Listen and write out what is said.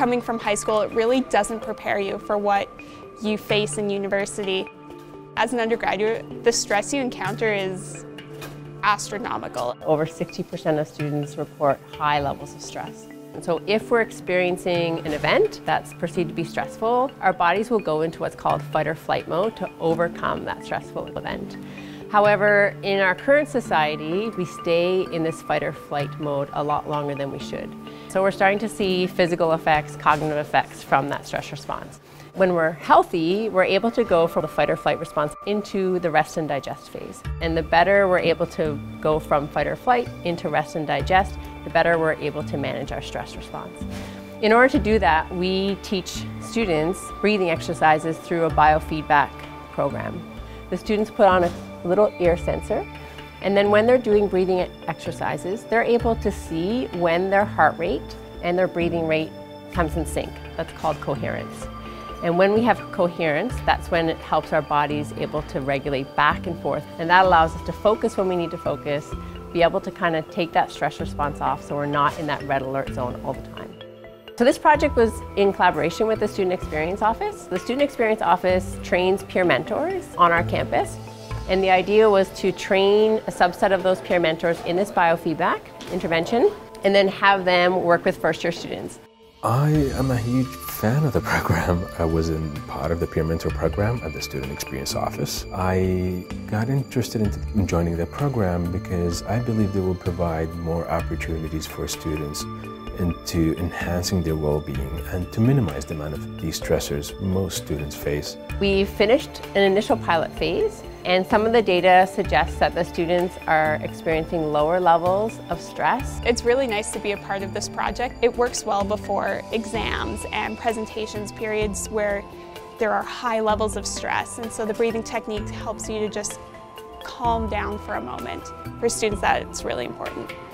Coming from high school, it really doesn't prepare you for what you face in university. As an undergraduate, the stress you encounter is astronomical. Over 60% of students report high levels of stress. And so if we're experiencing an event that's perceived to be stressful, our bodies will go into what's called fight or flight mode to overcome that stressful event. However, in our current society, we stay in this fight or flight mode a lot longer than we should. So we're starting to see physical effects, cognitive effects from that stress response. When we're healthy, we're able to go from the fight or flight response into the rest and digest phase. And the better we're able to go from fight or flight into rest and digest, the better we're able to manage our stress response. In order to do that, we teach students breathing exercises through a biofeedback program. The students put on a little ear sensor, and then when they're doing breathing exercises, they're able to see when their heart rate and their breathing rate comes in sync. That's called coherence. And when we have coherence, that's when it helps our bodies able to regulate back and forth. And that allows us to focus when we need to focus, be able to kind of take that stress response off so we're not in that red alert zone all the time. So this project was in collaboration with the Student Experience Office. The Student Experience Office trains peer mentors on our campus. And the idea was to train a subset of those peer mentors in this biofeedback intervention and then have them work with first-year students. I am a huge fan of the program. I was part of the peer mentor program at the Student Experience Office. I got interested in joining the program because I believe it will provide more opportunities for students into enhancing their well-being and to minimize the amount of these stressors most students face. We finished an initial pilot phase, and some of the data suggests that the students are experiencing lower levels of stress. It's really nice to be a part of this project. It works well before exams and presentations periods where there are high levels of stress, and so the breathing technique helps you to just calm down for a moment. For students, that's really important.